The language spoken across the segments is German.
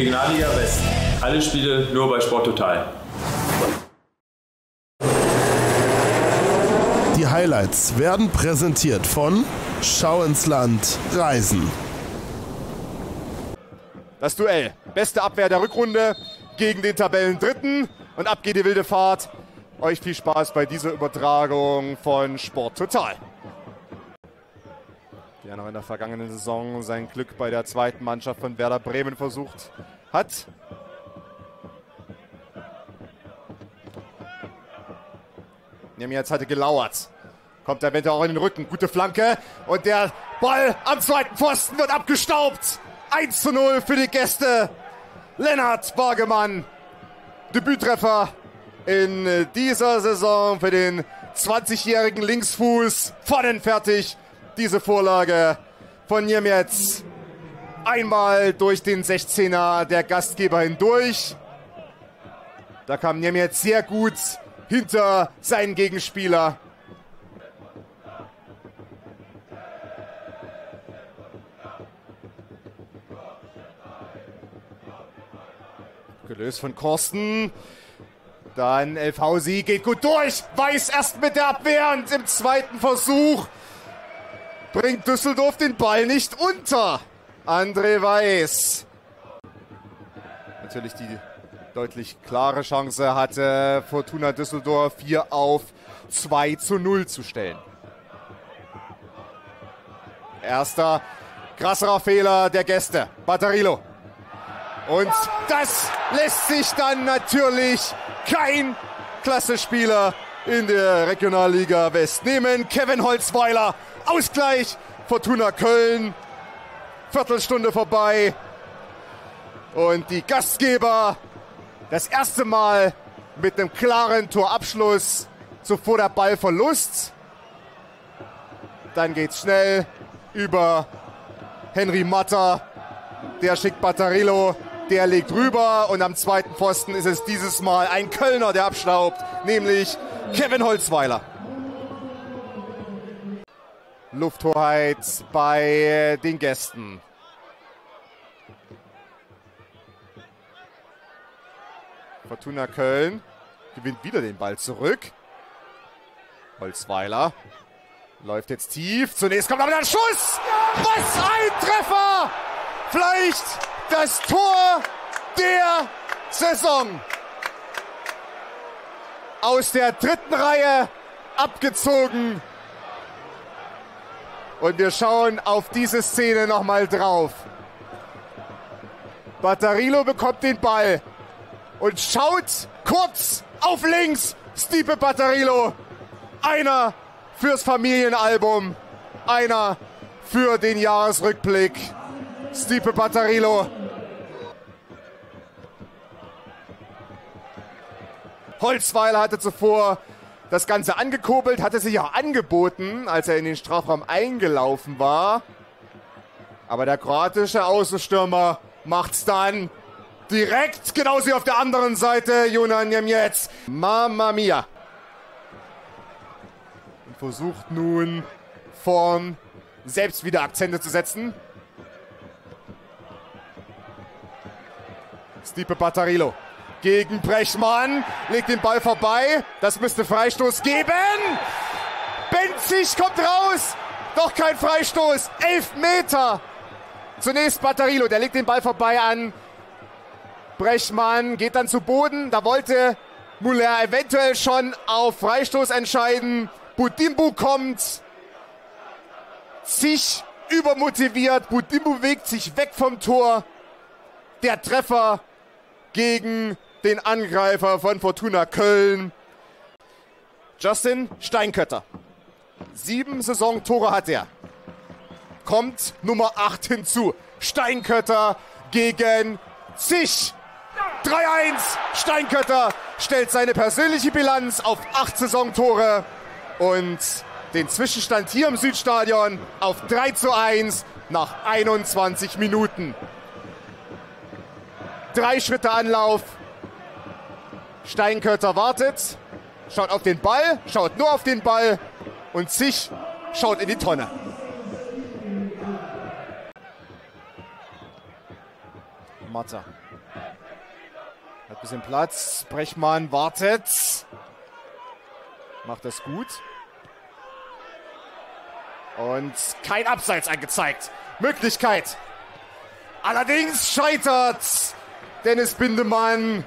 Regionalliga West. Alle Spiele nur bei Sporttotal. Die Highlights werden präsentiert von Schau ins Land Reisen. Das Duell. Beste Abwehr der Rückrunde gegen den Tabellendritten. Und ab geht die wilde Fahrt. Euch viel Spaß bei dieser Übertragung von Sport Total. Der noch in der vergangenen Saison sein Glück bei der zweiten Mannschaft von Werder Bremen versucht hat. Niemiec hatte gelauert. Kommt der Winter auch in den Rücken. Gute Flanke. Und der Ball am zweiten Pfosten wird abgestaubt. 1:0 für die Gäste. Lennart Bargemann. Debüttreffer in dieser Saison für den 20-jährigen Linksfuß. Vorne fertig. Diese Vorlage von Niemiec. Einmal durch den 16er der Gastgeber hindurch. Da kam Niemiec sehr gut hinter seinen Gegenspieler. Gelöst von Korsten. Dann Elfhausi geht gut durch. Weiß erst mit der Abwehr und im zweiten Versuch bringt Düsseldorf den Ball nicht unter. André Weiß. Natürlich die deutlich klare Chance hatte Fortuna Düsseldorf 4:2 zu stellen. Erster krasserer Fehler der Gäste. Batterillo. Und das lässt sich dann natürlich kein Klasse-Spieler in der Regionalliga West nehmen. Kevin Holzweiler. Ausgleich. Fortuna Köln. Viertelstunde vorbei. Und die Gastgeber das erste Mal mit einem klaren Torabschluss. Zuvor der Ballverlust. Dann geht's schnell über Henry Matter. Der schickt Batterillo. Der legt rüber. Und am zweiten Pfosten ist es dieses Mal ein Kölner, der abstaubt. Nämlich Kevin Holzweiler. Lufthoheit bei den Gästen. Fortuna Köln gewinnt wieder den Ball zurück. Holzweiler läuft jetzt tief. Zunächst kommt aber der Schuss. Was ein Treffer! Vielleicht das Tor der Saison. Aus der dritten Reihe abgezogen. Und wir schauen auf diese Szene nochmal drauf. Batterillo bekommt den Ball und schaut kurz auf links. Stipe Batterillo. Einer fürs Familienalbum. Einer für den Jahresrückblick. Stipe Batterillo. Holzweiler hatte zuvor das Ganze angekurbelt, hatte sich auch angeboten, als er in den Strafraum eingelaufen war. Aber der kroatische Außenstürmer macht's dann direkt, genauso wie auf der anderen Seite Jonan Niemiec. Mamma mia. Und versucht nun vorn selbst wieder Akzente zu setzen. Stipe Batterillo gegen Brechmann, legt den Ball vorbei. Das müsste Freistoß geben. Benzig kommt raus. Doch kein Freistoß. 11 Meter. Zunächst Batterillo, der legt den Ball vorbei an Brechmann, geht dann zu Boden. Da wollte Muller eventuell schon auf Freistoß entscheiden. Budimbu kommt. Sich übermotiviert. Budimbu bewegt sich weg vom Tor. Der Treffer gegen den Angreifer von Fortuna Köln. Justin Steinkötter. 7 Saisontore hat er. Kommt Nummer 8 hinzu. Steinkötter gegen Zich. 3:1. Steinkötter stellt seine persönliche Bilanz auf 8 Saisontore und den Zwischenstand hier im Südstadion auf 3:1 nach 21 Minuten. 3 Schritte Anlauf. Steinkötter wartet, schaut auf den Ball, schaut nur auf den Ball und Zich schaut in die Tonne. Matter Bisschen Platz. Brechmann wartet. Macht das gut. Und kein Abseits angezeigt. Möglichkeit. Allerdings scheitert Dennis Bindemann.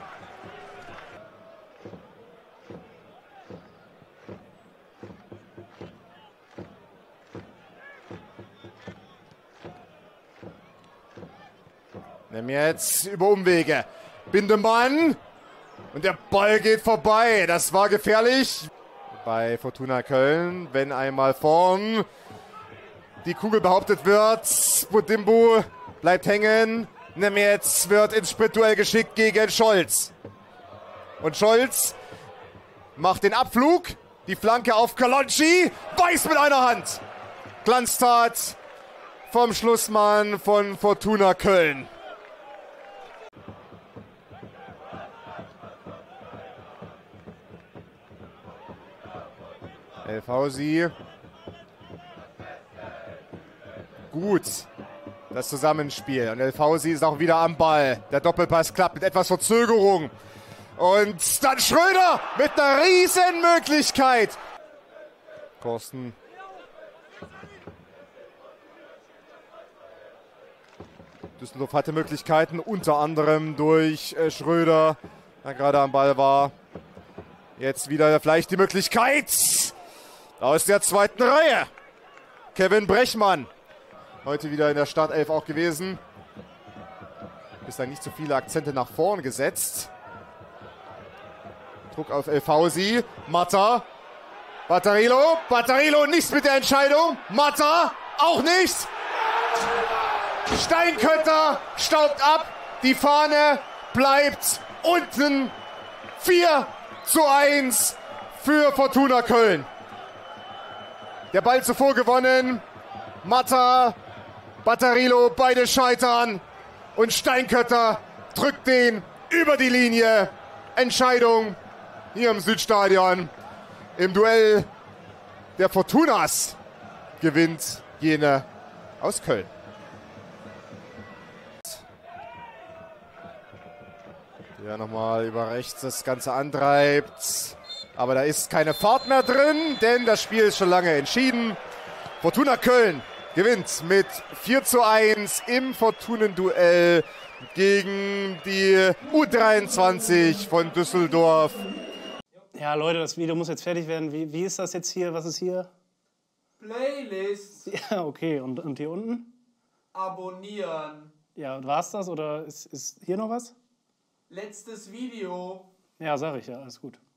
Nehmen jetzt über Umwege. Bindemann. Und der Ball geht vorbei. Das war gefährlich. Bei Fortuna Köln, wenn einmal vorn die Kugel behauptet wird. Budimbu bleibt hängen. Nemetz wird ins Sprintduell geschickt gegen Scholz. Und Scholz macht den Abflug. Die Flanke auf Kalonci. Weiß mit einer Hand. Glanztat vom Schlussmann von Fortuna Köln. Elfhausi. Gut. Das Zusammenspiel. Und Elfhausi ist auch wieder am Ball. Der Doppelpass klappt mit etwas Verzögerung. Und dann Schröder mit einer riesen Möglichkeit. Korsten. Düsseldorf hatte Möglichkeiten, unter anderem durch Schröder, der gerade am Ball war. Jetzt wieder vielleicht die Möglichkeit aus der zweiten Reihe. Kevin Brechmann. Heute wieder in der Startelf auch gewesen. Bislang nicht so viele Akzente nach vorn gesetzt. Druck auf Elfhausi. Matta. Battarilo. Battarilo nichts mit der Entscheidung. Matta auch nichts. Steinkötter staubt ab. Die Fahne bleibt unten. 4:1 für Fortuna Köln. Der Ball zuvor gewonnen. Matta, Battarilo, beide scheitern. Und Steinkötter drückt den über die Linie. Entscheidung hier im Südstadion. Im Duell der Fortunas gewinnt jene aus Köln. Ja, nochmal über rechts das Ganze antreibt. Aber da ist keine Fahrt mehr drin, denn das Spiel ist schon lange entschieden. Fortuna Köln gewinnt mit 4:1 im Fortunenduell gegen die U23 von Düsseldorf. Ja, Leute, das Video muss jetzt fertig werden. Wie ist das jetzt hier? Was ist hier? Playlist. Ja, okay. Und hier unten? Abonnieren. Ja, war's das oder ist hier noch was? Letztes Video. Ja, sag ich ja. Alles gut.